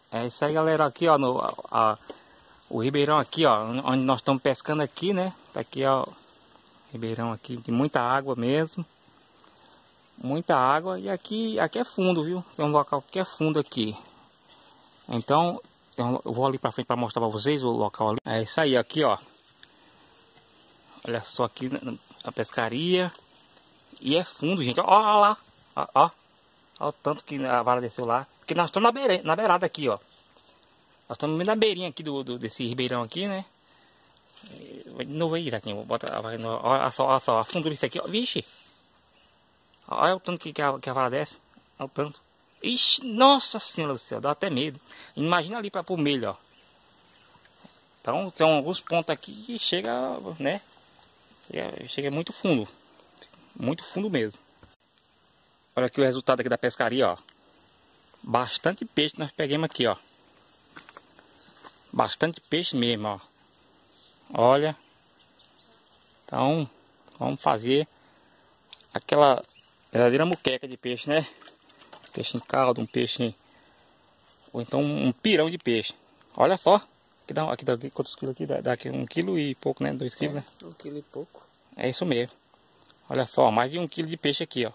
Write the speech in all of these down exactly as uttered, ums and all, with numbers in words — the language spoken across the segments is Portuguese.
É isso aí, galera, aqui ó, no, a, o ribeirão aqui ó, onde nós estamos pescando aqui, né? Tá aqui ó, ribeirão aqui de muita água mesmo. Muita água e aqui, aqui é fundo, viu? Tem um local que é fundo aqui. Então, eu vou ali pra frente para mostrar pra vocês o local ali. É isso aí, aqui ó. Olha só aqui a pescaria. E é fundo, gente. Ó, ó lá. Ó, ó. Ó o tanto que a vara desceu lá. Porque nós estamos na, beira, na beirada aqui, ó. Nós estamos na beirinha aqui do, do, desse ribeirão aqui, né? Vai de novo aí, Iraquinho. Bota, olha só, olha só. A fundura isso aqui, ó. Vixe. Olha o tanto que, que, a, que a vara desce. Olha o tanto. Ixi, nossa senhora do céu. Dá até medo. Imagina ali para o milho, ó. Então tem alguns pontos aqui que chega, né? Chega, chega muito fundo. Muito fundo mesmo. Olha aqui o resultado aqui da pescaria, ó. Bastante peixe nós pegamos aqui, ó. Bastante peixe mesmo, ó. Olha. Então, vamos fazer aquela verdadeira muqueca de peixe, né? Peixe em caldo, um peixe... Ou então um pirão de peixe. Olha só. Aqui dá, aqui dá quantos quilos aqui? Dá, dá aqui um quilo e pouco, né? Dois quilos, né? Um quilo e pouco. É isso mesmo. Olha só, mais de um quilo de peixe aqui, ó.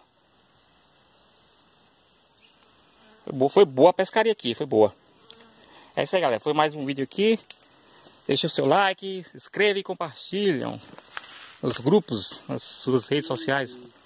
Foi boa, foi boa a pescaria aqui, foi boa. É isso aí, galera. Foi mais um vídeo aqui. Deixa o seu like, se inscreva e compartilham nos grupos, nas suas redes sociais.